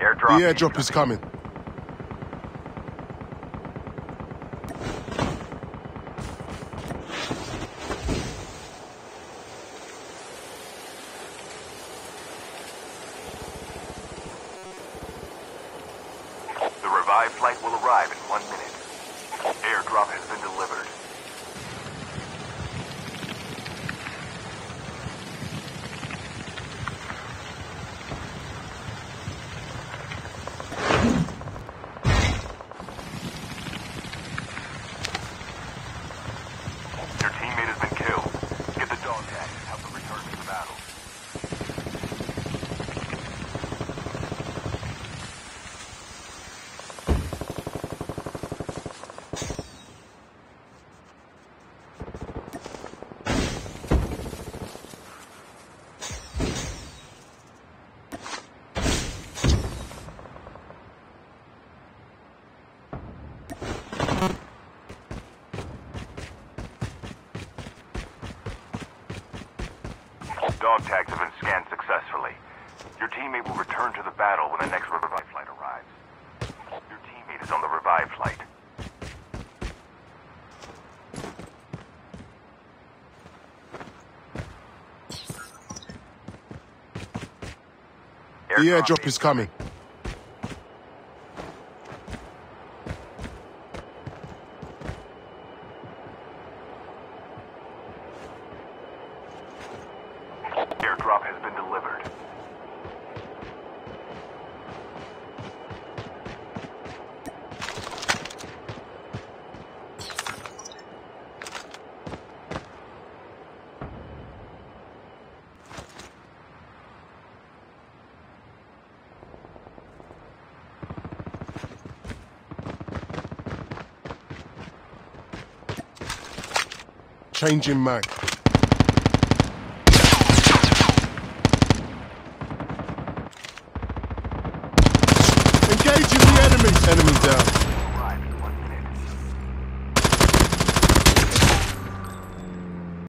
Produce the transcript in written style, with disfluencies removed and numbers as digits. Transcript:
The airdrop is coming. The revived flight will arrive in 1 minute. Airdrop has been delivered. Your teammate has been killed. Get the dog tag and help them return to the battle. Dog tags have been scanned successfully. Your teammate will return to the battle when the next revive flight arrives. Your teammate is on the revive flight. The airdrop is coming. Airdrop has been delivered. Changing mag. Engaging the enemy. Enemy down.